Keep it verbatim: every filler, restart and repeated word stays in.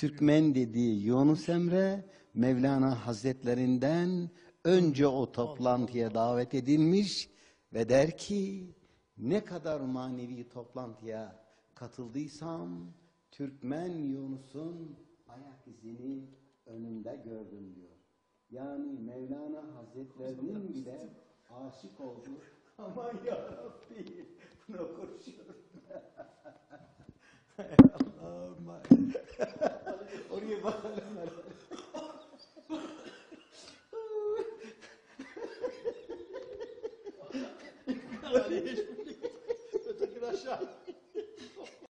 Türkmen dediği Yunus Emre, Mevlana Hazretlerinden önce o toplantıya davet edilmiş ve der ki, ne kadar manevi toplantıya katıldıysam, Türkmen Yunus'un ayak izini önümde gördüm diyor. Yani Mevlana Hazretlerinin bile aşık olduğu, aman yarabbi, bunu konuşuyorum. Allah'ım. Oraya bakalım. Hiç